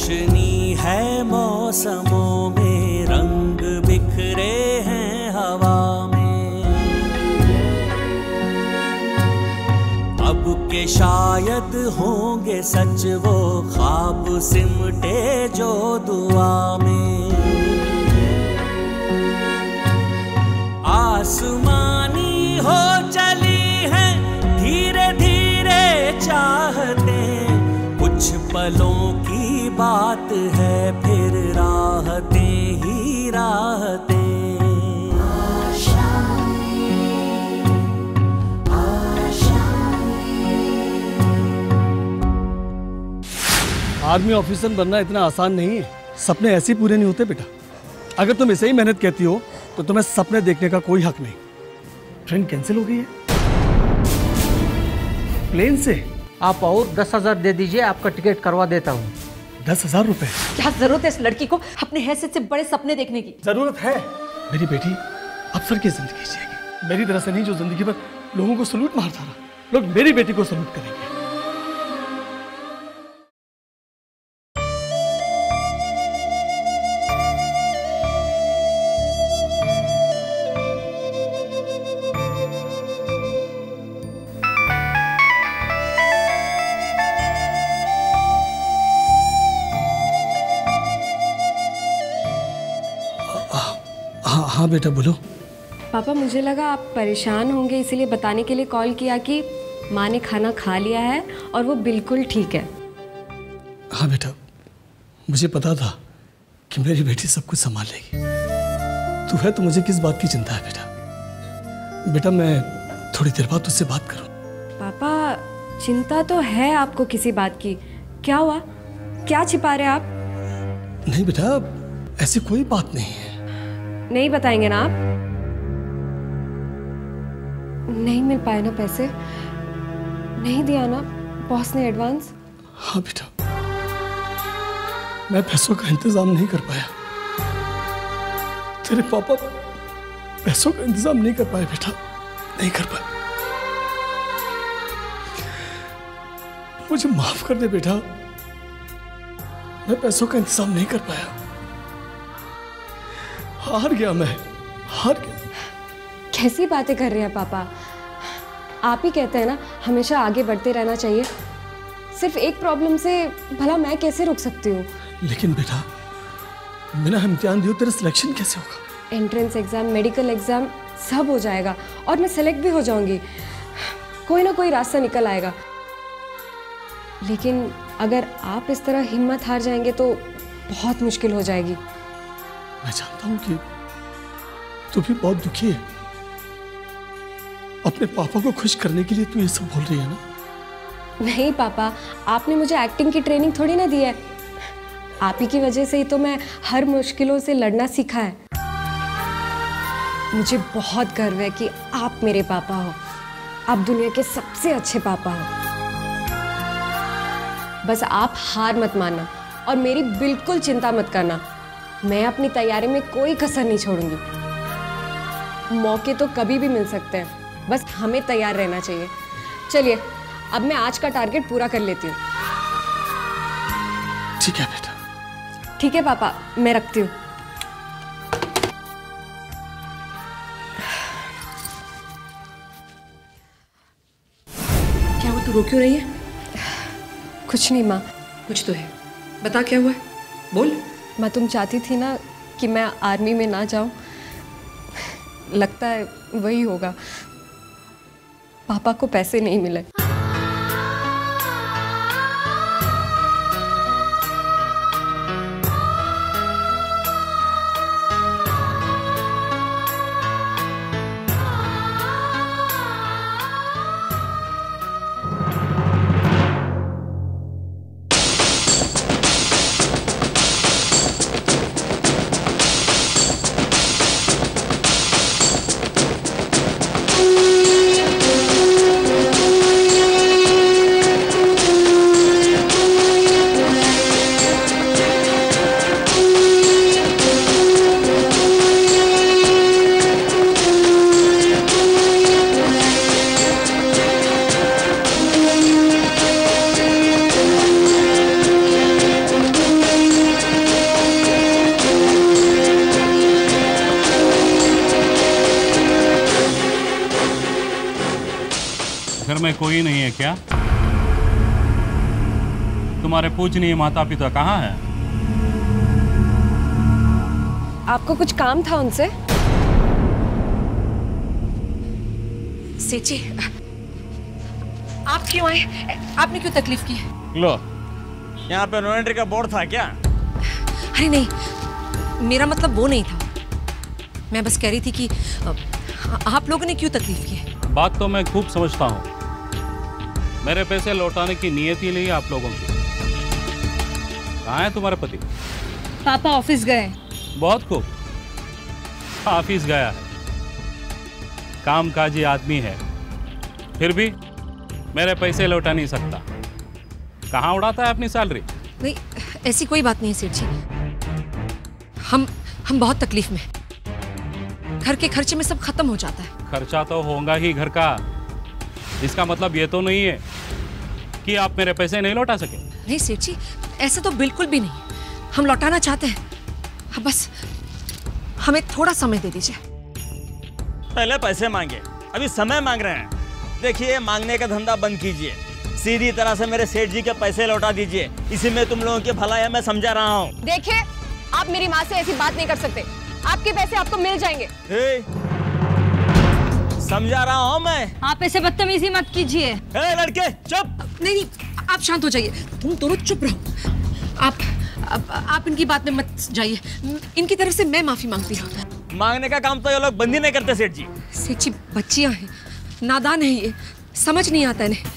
रोशनी है मौसमों में, रंग बिखरे हैं हवा में। अब के शायद होंगे सच वो ख्वाब सिमटे जो दुआ में। आसमानी हो चली है धीरे धीरे चाहते, कुछ पलों की बात है फिर राहतें ही राहतें। आर्मी ऑफिसर बनना इतना आसान नहीं है। सपने ऐसे ही पूरे नहीं होते बेटा। अगर तुम ऐसे ही मेहनत कहती हो तो तुम्हें सपने देखने का कोई हक नहीं। ट्रेन कैंसिल हो गई है प्लेन से। आप और 10,000 दे दीजिए, आपका टिकट करवा देता हूँ। 10,000 रुपए? क्या जरूरत है इस लड़की को अपने हैसियत से बड़े सपने देखने की? जरूरत है। मेरी बेटी अफसर की जिंदगी जिएगी, मेरी तरह से नहीं जो जिंदगी भर लोगों को सलूट मारता रहा। लोग मेरी बेटी को सलूट करेंगे। हाँ बेटा बोलो। पापा मुझे लगा आप परेशान होंगे, इसीलिए बताने के लिए कॉल किया कि माँ ने खाना खा लिया है और वो बिल्कुल ठीक है। हाँ बेटा, मुझे पता था कि मेरी बेटी सब कुछ संभाल लेगी। तू है तो मुझे किस बात की चिंता है बेटा। बेटा मैं थोड़ी देर बाद तुझसे बात करूँ। पापा चिंता तो है आपको किसी बात की। क्या हुआ, क्या छिपा रहे आप? नहीं बेटा, ऐसी कोई बात नहीं है। नहीं बताएंगे ना आप? नहीं मिल पाए ना पैसे? नहीं दिया ना बॉस ने एडवांस? हाँ बेटा, मैं पैसों का इंतजाम नहीं कर पाया। तेरे पापा पैसों का इंतजाम नहीं कर पाए बेटा, नहीं कर पाए। मुझे माफ कर दे बेटा, मैं पैसों का इंतजाम नहीं कर पाया। हार गया मैं, हार गया। कैसी बातें कर रहे हैं पापा? आप ही कहते हैं ना हमेशा आगे बढ़ते रहना चाहिए। सिर्फ एक प्रॉब्लम से भला मैं कैसे रुक सकती हूँ? लेकिन बेटा बिना इम्तिहान दिए तेरा सिलेक्शन कैसे होगा? एंट्रेंस एग्जाम, मेडिकल एग्जाम सब हो जाएगा और मैं सेलेक्ट भी हो जाऊंगी। कोई ना कोई रास्ता निकल आएगा। लेकिन अगर आप इस तरह हिम्मत हार जाएंगे तो बहुत मुश्किल हो जाएगी। मैं जानता हूं कि तू भी बहुत दुखी है। अपने पापा को खुश करने के लिए तू ये सब बोल रही है ना? नहीं पापा, आपने मुझे एक्टिंग की ट्रेनिंग थोड़ी ना दी है। आप ही की वजह से ही तो मैं हर मुश्किलों से लड़ना सीखा है। मुझे बहुत गर्व है कि आप मेरे पापा हो। आप दुनिया के सबसे अच्छे पापा हो। बस आप हार मत मानना और मेरी बिल्कुल चिंता मत करना। मैं अपनी तैयारी में कोई कसर नहीं छोड़ूंगी। मौके तो कभी भी मिल सकते हैं, बस हमें तैयार रहना चाहिए। चलिए अब मैं आज का टारगेट पूरा कर लेती हूँ। ठीक है बेटा। ठीक है पापा, मैं रखती हूँ। क्या हुआ, तू रो क्यों रही है? कुछ नहीं माँ। कुछ तो है, बता क्या हुआ है, बोल। माँ तुम चाहती थी ना कि मैं आर्मी में ना जाऊँ। लगता है वही होगा। पापा को पैसे नहीं मिले। में कोई नहीं है क्या? तुम्हारे पूजनीय माता पिता कहाँ हैं? आपको कुछ काम था उनसे? सेठ जी, आप क्यों आए? आपने क्यों तकलीफ की? लो, यहाँ पे नो एंट्री का बोर्ड था क्या? अरे नहीं, मेरा मतलब वो नहीं था। मैं बस कह रही थी कि आप लोगों ने क्यों तकलीफ की है? बात तो मैं खूब समझता हूँ। मेरे पैसे लौटाने की नीयत ही नहीं है आप लोगों की। कहाँ है तुम्हारे पति? पापा ऑफिस गए। बहुत खूब, ऑफिस गया है। कामकाजी आदमी है, फिर भी मेरे पैसे लौटा नहीं सकता। कहाँ उड़ाता है अपनी सैलरी? नहीं, ऐसी कोई बात नहीं है सेठ जी। हम बहुत तकलीफ में। घर के खर्चे में सब खत्म हो जाता है। खर्चा तो होगा ही घर का। इसका मतलब ये तो नहीं है कि आप मेरे पैसे नहीं लौटा सके। नहीं सेठ जी, ऐसा तो बिल्कुल भी नहीं। हम लौटाना चाहते हैं, बस हमें थोड़ा समय दे दीजिए। पहले पैसे मांगे, अभी समय मांग रहे हैं। देखिए, मांगने का धंधा बंद कीजिए, सीधी तरह से मेरे सेठ जी के पैसे लौटा दीजिए। इसी में तुम लोगों की भलाई है, मैं समझा रहा हूँ। देखिए, आप मेरी माँ से ऐसी बात नहीं कर सकते। आपके पैसे आपको मिल जाएंगे। समझा रहा हूँ मैं। आप ऐसे बदतमीजी मत कीजिए। लड़के चुप। नहीं, आप शांत हो जाइए। तुम दोनों चुप रहो। आप इनकी बात में मत जाइए। इनकी तरफ से मैं माफी मांगती हूँ। मांगने का काम तो ये लोग बंद ही नहीं करते सेठ जी। सेठ जी, बच्चियां हैं, नादान है, ये समझ नहीं आता इन्हें।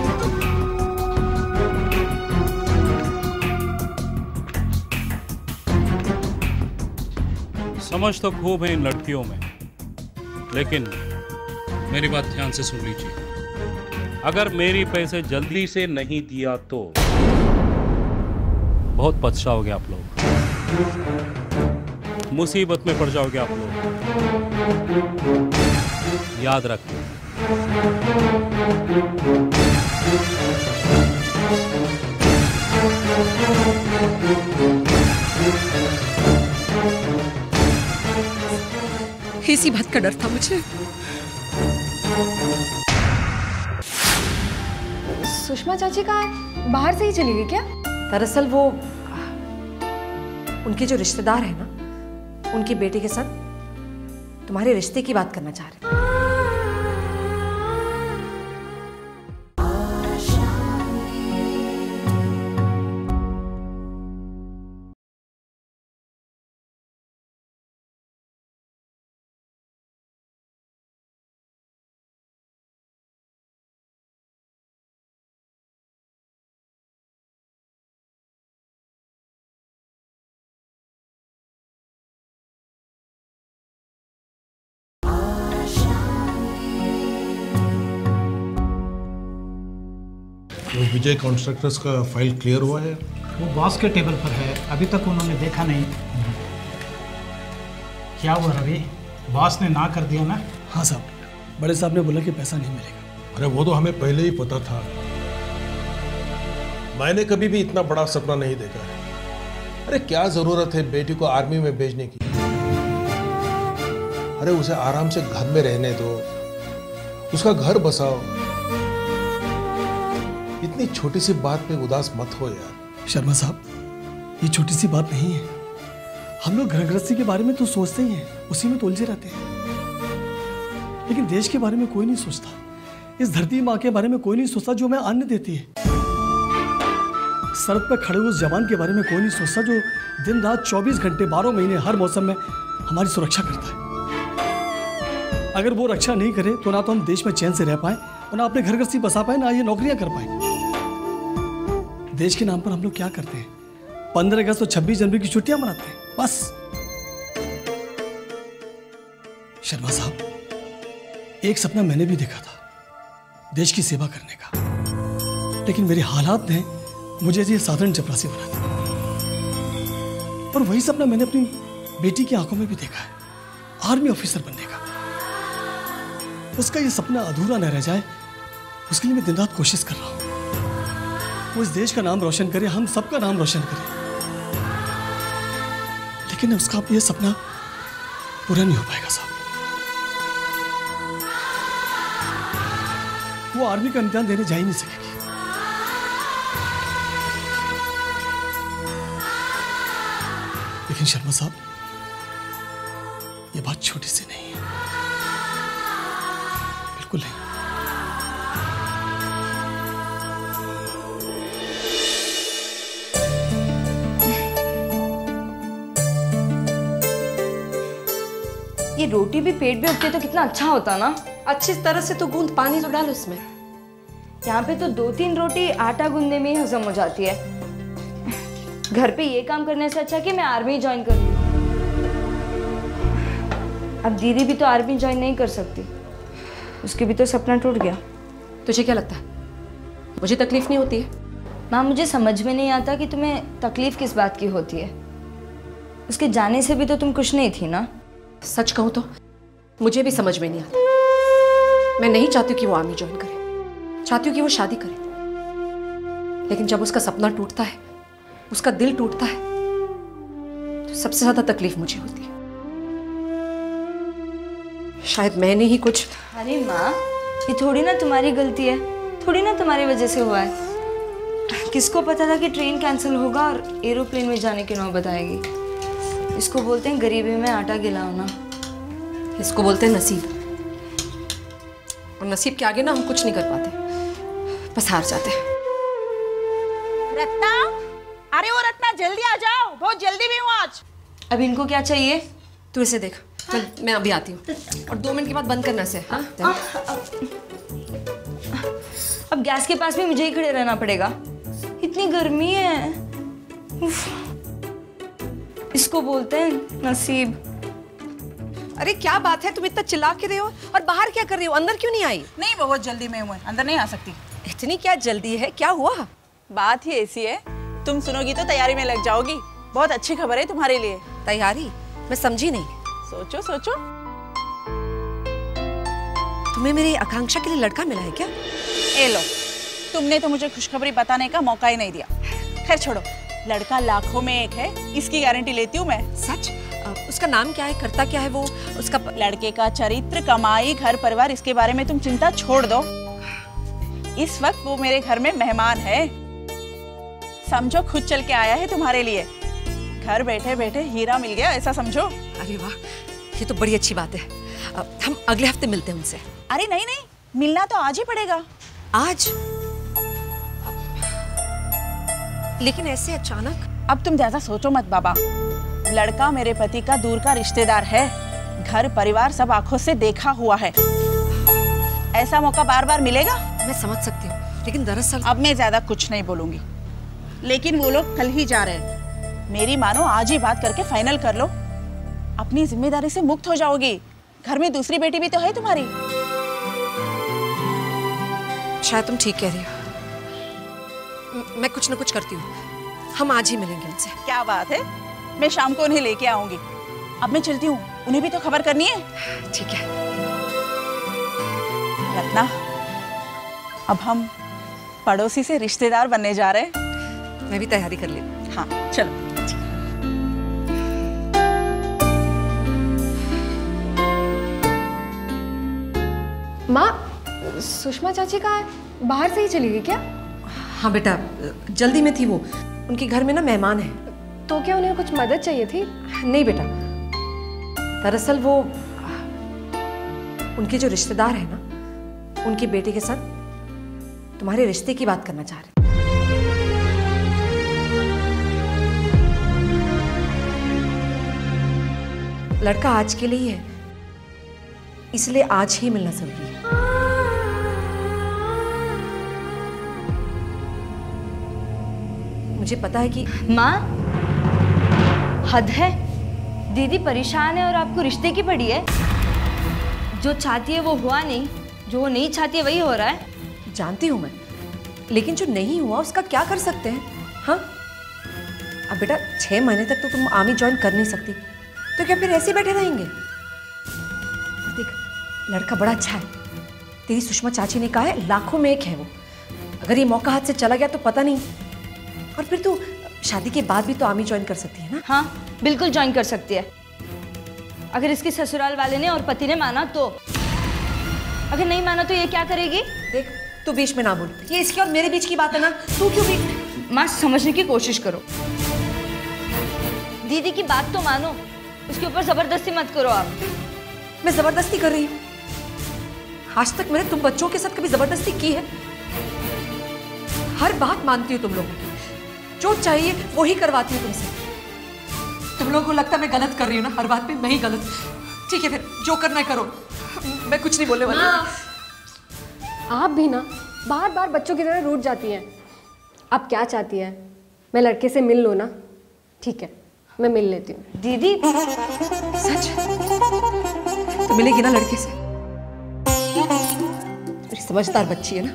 समझ तो खूब है इन लड़कियों में, लेकिन मेरी बात ध्यान से सुन लीजिए। अगर मेरी पैसे जल्दी से नहीं दिया तो बहुत पछताओगे आप लोग, मुसीबत में पड़ जाओगे आप लोग। याद रखो। इसी बात का डर था मुझे। सुषमा चाची का बाहर से ही चली गई क्या? दरअसल वो उनके जो रिश्तेदार है ना, उनकी बेटी के साथ तुम्हारे रिश्ते की बात करना चाह रहे थे। विजय कॉन्ट्रैक्टर्स का फाइल क्लियर हुआ है? वो बॉस के टेबल पर है, अभी तक उन्होंने देखा नहीं। क्या हुआ रवि, बॉस ने ना कर दिया ना? हाँ साहब, बड़े साहब ने बोला कि पैसा नहीं मिलेगा। अरे वो तो हमें पहले ही पता था। मैंने कभी भी इतना बड़ा सपना नहीं देखा है। अरे क्या जरूरत है बेटी को आर्मी में भेजने की? अरे उसे आराम से घर में रहने दो, उसका घर बसाओ। इतनी छोटी सी बात पे उदास मत हो यार। शर्मा साहब, ये छोटी सी बात नहीं है। हम लोग घर गृहस्थी के बारे में तो सोचते ही हैं, उसी में तो उलझे रहते हैं, लेकिन देश के बारे में कोई नहीं सोचता। इस धरती माँ के बारे में कोई नहीं सोचता जो हमें अन्न देती है। सड़क पर खड़े उस जवान के बारे में कोई नहीं सोचता जो दिन रात 24 घंटे 12 महीने हर मौसम में हमारी सुरक्षा करता है। अगर वो रक्षा नहीं करे तो ना तो हम देश में चैन से रह पाए और ना अपने घर गृहस्थी बसा पाए, ना ये नौकरियां कर पाए। देश के नाम पर हम लोग क्या करते हैं? 15 अगस्त और 26 जनवरी की छुट्टियां मनाते हैं, बस। शर्मा साहब, एक सपना मैंने भी देखा था, देश की सेवा करने का, लेकिन मेरे हालात ने मुझे ये साधारण चपरासी बना दिया। और वही सपना मैंने अपनी बेटी की आंखों में भी देखा है, आर्मी ऑफिसर बनने का। उसका ये सपना अधूरा न रह जाए, उसके लिए मैं दिन रात कोशिश कर रहा हूं। वो इस देश का नाम रोशन करे, हम सबका नाम रोशन करे, लेकिन उसका अब ये सपना पूरा नहीं हो पाएगा साहब। वो आर्मी का इम्तिहान देने जा ही नहीं सकेगी। लेकिन शर्मा साहब, ये बात छोटी सी नहीं है, बिल्कुल नहीं। ये रोटी भी पेट में उगती तो कितना अच्छा होता ना। अच्छी तरह से तो गूंद, पानी तो डाल उसमें। यहाँ पे तो 2-3 रोटी आटा गूंदने में ही हजम हो जाती है। घर पे ये काम करने से अच्छा कि मैं आर्मी ज्वाइन कर लूं। अब दीदी भी तो आर्मी ज्वाइन नहीं कर सकती, उसकी भी तो सपना टूट गया। तुझे क्या लगता है मुझे तकलीफ नहीं होती है? माँ, मुझे समझ में नहीं आता कि तुम्हें तकलीफ किस बात की होती है। उसके जाने से भी तो तुम खुश नहीं थी ना। सच कहूँ तो मुझे भी समझ में नहीं आता। मैं नहीं चाहती कि वो आर्मी ज्वाइन करे, चाहती हूँ कि वो शादी करे। लेकिन जब उसका सपना टूटता है, उसका दिल टूटता है, तो सबसे ज्यादा तकलीफ मुझे होती है। शायद मैंने ही कुछ। अरे माँ, ये थोड़ी ना तुम्हारी गलती है, थोड़ी ना तुम्हारी वजह से हुआ है। किसको पता था कि ट्रेन कैंसिल होगा और एरोप्लेन में जाने की नौबत आएगी। इसको बोलते हैं गरीबी में आटा गिलाना। इसको बोलते हैं नसीब। और नसीब के आगे ना हम कुछ नहीं कर पाते, बस हार जाते हैं। रत्ना, अरे वो रत्ना, जल्दी आ जाओ, बहुत जल्दी भी हूँ आज। अब इनको क्या चाहिए? तू इसे देख, मैं अभी आती हूँ। और 2 मिनट के बाद बंद करना से। हाँ? अब गैस के पास भी मुझे ही खड़े रहना पड़ेगा, इतनी गर्मी है। उफ। इसको बोलते हैं नसीब। अरे क्या बात है, तुम इतना चिल्ला के रहे हो? और बाहर क्या कर रही हो? अंदर क्यों नहीं आई? नहीं, बहुत जल्दी में हूँ, अंदर नहीं आ सकती। इतनी क्या जल्दी है? क्या हुआ? बात ही ऐसी है, तुम सुनोगी तो तैयारी में लग जाओगी। बहुत अच्छी खबर है तुम्हारे लिए। तैयारी? मैं समझी नहीं। सोचो सोचो। तुम्हें मेरी आकांक्षा के लिए लड़का मिला है क्या? ए लो, तुमने तो मुझे खुशखबरी बताने का मौका ही नहीं दिया। खैर छोड़ो, लड़का लाखों में एक है, इसकी गारंटी लेती हूँ मैं। सच? उसका नाम क्या है, करता क्या है वो? उसका लड़के का चरित्र, कमाई, घर परिवार, इसके बारे में तुम चिंता छोड़ दो। इस वक्त वो मेरे घर में मेहमान है, समझो खुद चल के आया है तुम्हारे लिए। घर बैठे बैठे हीरा मिल गया, ऐसा समझो। अरे वाह, ये तो बड़ी अच्छी बात है। हम अगले हफ्ते मिलते हैं उनसे। अरे नहीं नहीं, मिलना तो आज ही पड़ेगा। आज? लेकिन ऐसे अचानक? अब तुम ज्यादा सोचो मत बाबा। लड़का मेरे पति का दूर का रिश्तेदार है, घर परिवार सब आंखों से देखा हुआ है। ऐसा मौका बार बार मिलेगा? मैं समझ सकती हूँ, लेकिन दरअसल अब मैं ज्यादा कुछ नहीं बोलूंगी। लेकिन वो लोग कल ही जा रहे हैं, मेरी मानो आज ही बात करके फाइनल कर लो। अपनी जिम्मेदारी से मुक्त हो जाओगी। घर में दूसरी बेटी भी तो है तुम्हारी। शायद तुम ठीक कह रही हो। मैं कुछ न कुछ करती हूँ, हम आज ही मिलेंगे उनसे। क्या बात है, मैं शाम को उन्हें लेके आऊंगी। अब मैं चलती हूँ, उन्हें भी तो खबर करनी है। ठीक है। रत्ना, अब हम पड़ोसी से रिश्तेदार बनने जा रहे हैं। मैं भी तैयारी कर ली। हाँ चलो। माँ, सुषमा चाची कहाँ है? बाहर से ही चली गई क्या? हाँ बेटा, जल्दी में थी वो। उनके घर में ना मेहमान है। तो क्या उन्हें कुछ मदद चाहिए थी? नहीं बेटा, दरअसल वो उनके जो रिश्तेदार है ना, उनके बेटे के साथ तुम्हारे रिश्ते की बात करना चाह रहे। लड़का आज के लिए है, इसलिए आज ही मिलना जरूरी है। मुझे पता है कि माँ, हद है। दीदी परेशान है और आपको रिश्ते की पड़ी है। जो चाहती है वो हुआ नहीं, जो वो नहीं चाहती है वही हो रहा है। जानती हूँ मैं, लेकिन जो नहीं हुआ उसका क्या कर सकते हैं? हाँ, अब बेटा 6 महीने तक तो तुम आर्मी ज्वाइन कर नहीं सकती, तो क्या फिर ऐसे बैठे रहेंगे? और देख, लड़का बड़ा अच्छा है। तेरी सुषमा चाची ने कहा है लाखों में एक है वो। अगर ये मौका हाथ से चला गया तो पता नहीं। और फिर तू शादी के बाद भी तो आर्मी ज्वाइन कर सकती है ना? हाँ, बिल्कुल ज्वाइन कर सकती है, अगर इसके ससुराल वाले ने और पति ने माना तो। अगर नहीं माना तो ये क्या करेगी? देख, तू बीच में ना बोल, ये इसके और मेरे बीच की बात है ना, तू क्यों भी। माँ समझने की कोशिश करो, दीदी की बात तो मानो, उसके ऊपर जबरदस्ती मत करो आप। मैं जबरदस्ती कर रही हूँ? आज तक मैंने तुम बच्चों के साथ कभी जबरदस्ती की है? हर बात मानती हूँ तुम लोगों की, जो चाहिए वो ही करवाती हूँ तुमसे। तुम लोगों को लगता है मैं गलत कर रही हूँ ना, हर बात में मैं ही गलत। ठीक है फिर जो करना है करो, मैं कुछ नहीं बोलने वाली। आप भी ना बार बार बच्चों की तरह रूठ जाती हैं। आप क्या चाहती हैं? मैं लड़के से मिल लूँ ना? ठीक है, मैं मिल लेती हूँ। दीदी सच तो मिलेगी ना लड़के से? मेरी समझदार बच्ची है ना,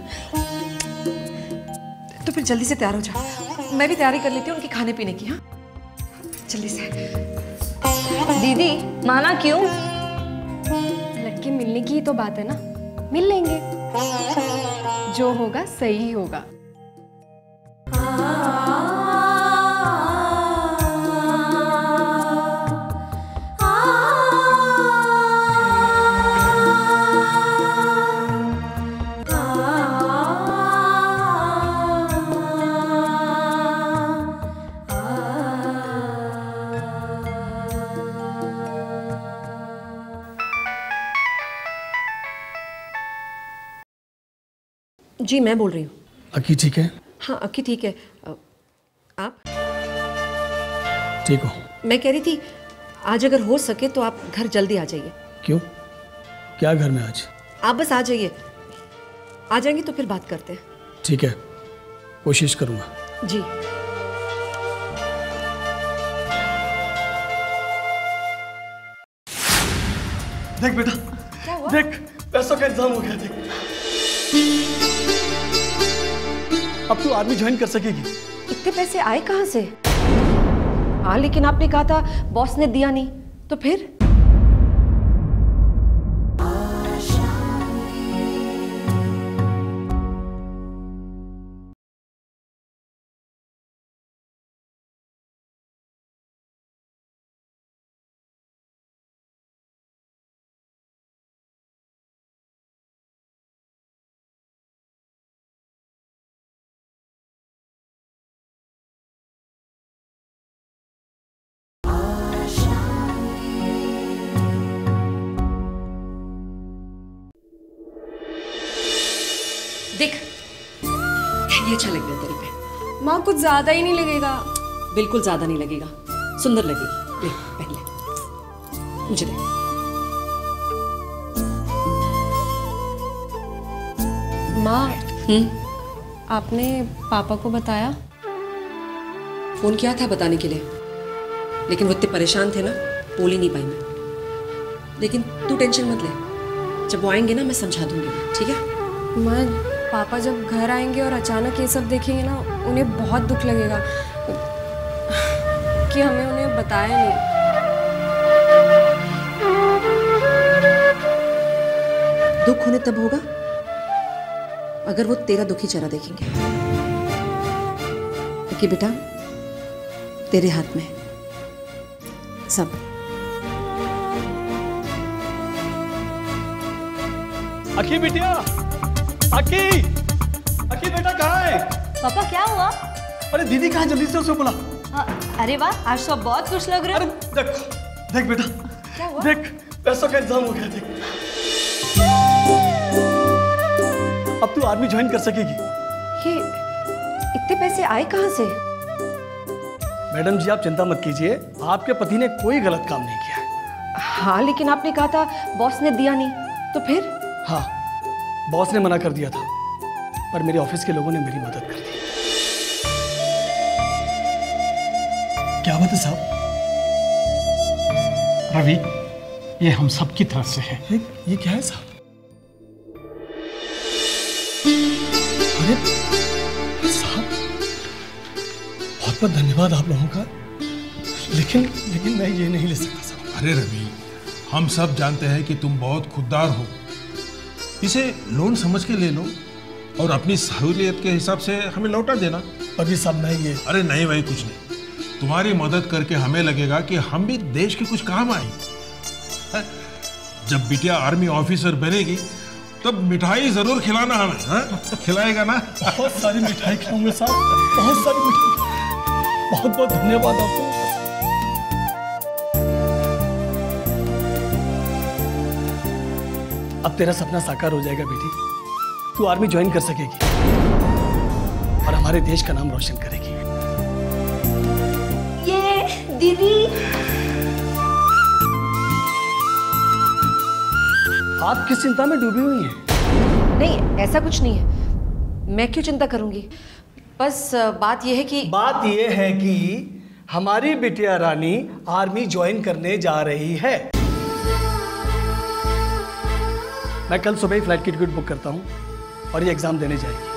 तो फिर जल्दी से तैयार हो जा, मैं भी तैयारी कर लेती हूँ उनके खाने पीने की। हाँ जल्दी से। दीदी माना क्यों? लड़के मिलने की ही तो बात है ना, मिल लेंगे, जो होगा सही होगा। जी मैं बोल रही हूँ। अक्की ठीक है? हाँ अक्की ठीक है। आप ठीक हो? मैं कह रही थी आज अगर हो सके तो आप घर जल्दी आ जाइए। क्यों, क्या घर में आज? आप बस आ जाइए, आ जाएंगे तो फिर बात करते हैं। ठीक है, कोशिश करूंगा। जी देख बेटा, क्या हुआ? देख पैसों का इंतजाम हो गया। देख अब तू आर्मी ज्वाइन कर सकेगी। इतने पैसे आए कहाँ से? हाँ लेकिन आपने कहा था बॉस ने दिया नहीं, तो फिर? देख ये अच्छा लग रहा है तेरे पे। माँ कुछ ज्यादा ही नहीं लगेगा? बिल्कुल ज्यादा नहीं लगेगा, सुंदर लगेगी। ले पहन ले, मुझे दे। माँ आपने पापा को बताया? फोन किया था बताने के लिए, लेकिन वो इतने परेशान थे ना, बोल ही नहीं पाई मैं। लेकिन तू टेंशन मत ले, जब वो आएंगे ना मैं समझा दूंगी, ठीक है? माँ पापा जब घर आएंगे और अचानक ये सब देखेंगे ना, उन्हें बहुत दुख लगेगा कि हमें उन्हें बताया नहीं। दुख उन्हें तब होगा अगर वो तेरा दुखी चेहरा देखेंगे, क्योंकि बेटा तेरे हाथ में सब। अक्की बिटिया, अक्की, अक्की बेटा कहाँ है? पापा क्या हुआ? अरे दीदी कहाँ, जल्दी से उसे बुला। अरे वाह, आज तो बहुत खुश लग रहे हो। अरे देख देख बेटा, क्या हुआ? देख पैसों का इंतजाम हो गया। देख अब तू आर्मी ज्वाइन कर सकेगी। ये इतने पैसे आए कहाँ से? मैडम जी आप चिंता मत कीजिए, आपके पति ने कोई गलत काम नहीं किया है। हाँ लेकिन आपने कहा था बॉस ने दिया नहीं, तो फिर? हाँ बॉस ने मना कर दिया था, पर मेरे ऑफिस के लोगों ने मेरी मदद कर दी। क्या बात है साहब? रवि, ये हम सब की तरफ से है। ये क्या है साहब? अरे साहब बहुत बहुत धन्यवाद आप लोगों का, लेकिन मैं ये नहीं ले सकता साहब। अरे रवि, हम सब जानते हैं कि तुम बहुत खुददार हो, इसे लोन समझ के ले लो और अपनी सहूलियत के हिसाब से हमें लौटा देना। अभी साहब मैं ये, अरे नहीं भाई कुछ नहीं, तुम्हारी मदद करके हमें लगेगा कि हम भी देश के कुछ काम आए। जब बिटिया आर्मी ऑफिसर बनेगी तब मिठाई जरूर खिलाना हमें, हाँ? खिलाएगा ना? बहुत सारी मिठाई खिलाऊंगा साहब, बहुत सारी मिठाई। बहुत बहुत धन्यवाद आपको। अब तेरा सपना साकार हो जाएगा बेटी, तू आर्मी ज्वाइन कर सकेगी और हमारे देश का नाम रोशन करेगी। ये दीदी, आप किस चिंता में डूबी हुई हैं? नहीं ऐसा कुछ नहीं है, मैं क्यों चिंता करूंगी। बस बात यह है कि हमारी बिटिया रानी आर्मी ज्वाइन करने जा रही है। मैं कल सुबह ही फ्लाइट की टिकट बुक करता हूँ और ये एग्जाम देने जाएगी।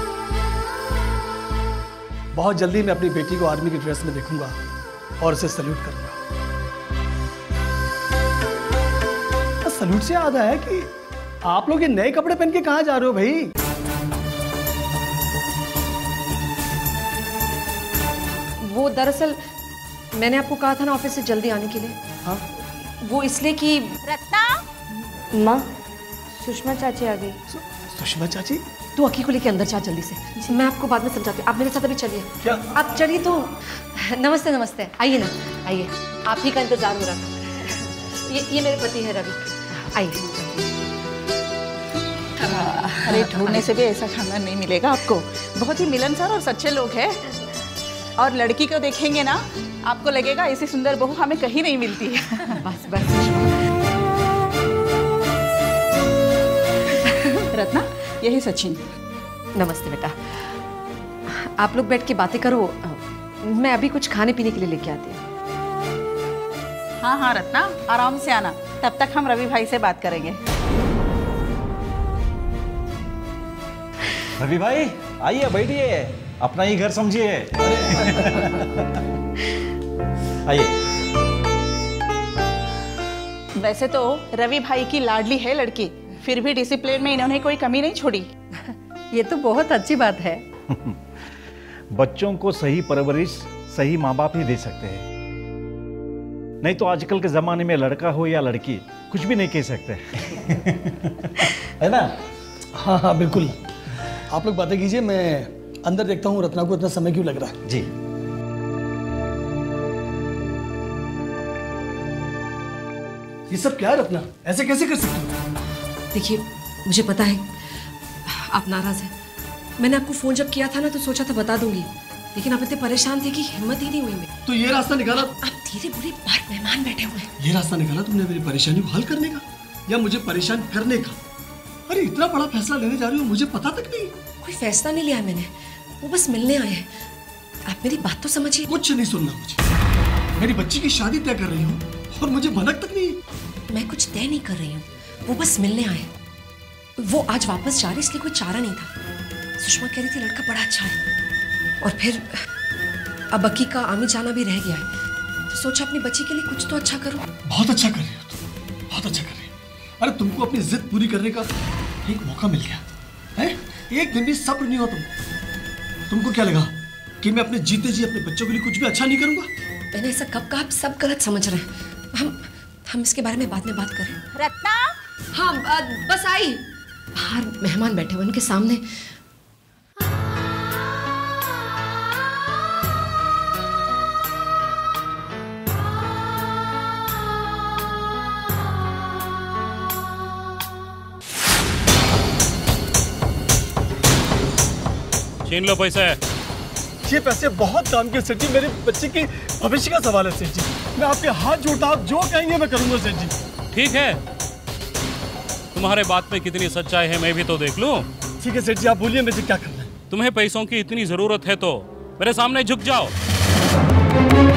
बहुत जल्दी मैं अपनी बेटी को आर्मी की ड्रेस में देखूंगा और उसे सल्यूट करूंगा। सल्यूट से याद आया कि आप लोग ये नए कपड़े पहन के कहाँ जा रहे हो भाई? वो दरअसल मैंने आपको कहा था ना ऑफिस से जल्दी आने के लिए। हाँ वो इसलिए कि रत्ना माँ, सुषमा चाची आ गई। सुषमा चाची? तू अकी को लेके अंदर जा जल्दी से, मैं आपको बाद में समझाती हूँ। आप मेरे साथ अभी चलिए। क्या? आप चलिए तो। नमस्ते नमस्ते, आइए ना आइए, आप ही का इंतजार हो रहा था। ये मेरे पति है रवि, आइए। अरे ढूंढने से भी ऐसा खाना नहीं मिलेगा आपको, बहुत ही मिलनसार और सच्चे लोग हैं। और लड़की को देखेंगे ना आपको लगेगा ऐसी सुंदर बहू हमें कहीं नहीं मिलती है। बस बस रत्ना, यही सचिन। नमस्ते बेटा, आप लोग बैठ के बातें करो, मैं अभी कुछ खाने पीने के लिए लेके आती हूँ। हाँ हाँ रत्ना, आराम से आना, तब तक हम रवि भाई से बात करेंगे। रवि भाई आइए, बैठिए, अपना ही घर समझिए। आइए। वैसे तो रवि भाई की लाडली है लड़की, फिर भी डिसिप्लिन में इन्होंने कोई कमी नहीं छोड़ी। ये तो बहुत अच्छी बात है। बच्चों को सही परवरिश सही माँ बाप ही दे सकते हैं, नहीं तो आजकल के जमाने में लड़का हो या लड़की कुछ भी नहीं कह सकते। है ना? हाँ हाँ बिल्कुल, आप लोग बातें कीजिए, मैं अंदर देखता हूँ रत्ना को इतना समय क्यों लग रहा है। जी। ये सब क्या है रत्ना, ऐसे कैसे कर सकती हो? देखिए मुझे पता है आप नाराज हैं, मैंने आपको फोन जब किया था ना तो सोचा था बता दूंगी, लेकिन आप इतने परेशान थे कि हिम्मत ही नहीं हुई मेरी। तो ये रास्ता निकाला? आप धीरे बुरे बाहर मेहमान बैठे हुए हैं। ये रास्ता निकाला तुमने मेरी परेशानी को हल करने का या मुझे परेशान करने का? अरे इतना बड़ा फैसला लेने जा रही हो, मुझे पता तक नहीं। कोई फैसला नहीं लिया मैंने, वो बस मिलने आए हैं। आप मेरी बात तो समझिए। कुछ नहीं सुनना मुझे, मेरी बच्ची की शादी तय कर रही हूँ और मुझे भनक तक नहीं। मैं कुछ तय नहीं कर रही हूँ, वो बस मिलने आए। वो आज वापस जा रही, इसलिए कोई चारा नहीं था। सुषमा कह रही थी लड़का बड़ा अच्छा है, और फिर अब अकी का आमी जाना भी रह गया है, तो सोचा अपनी बच्ची के लिए कुछ तो अच्छा करूं। बहुत अच्छा कर रही हो तुम, बहुत अच्छा कर रही हो। अरे तुमको अपनी जिद पूरी करने का एक मौका मिल गया है, एक दिन भी सब्र नहीं हो तुमको क्या लगा कि मैं अपने जीते जी अपने बच्चों के लिए कुछ भी अच्छा नहीं करूंगा? मैंने ऐसा कब कहा? आप सब गलत समझ रहे हैं। हम इसके बारे में बाद में बात करें। रत्ना, हाँ बस आई। बाहर मेहमान बैठे हुए, उनके सामने। छीन लो पैसे। ये पैसे बहुत काम के सेठ जी, मेरे बच्चे के भविष्य का सवाल है सेठ जी। मैं आपके हाथ जोड़ता, आप जो कहेंगे मैं करूंगा सेठ जी। ठीक है, तुम्हारे बात में कितनी सच्चाई है मैं भी तो देख लूं। ठीक है सेठ जी, आप बोलिए मुझे क्या करना है। तुम्हें पैसों की इतनी जरूरत है तो मेरे सामने झुक जाओ।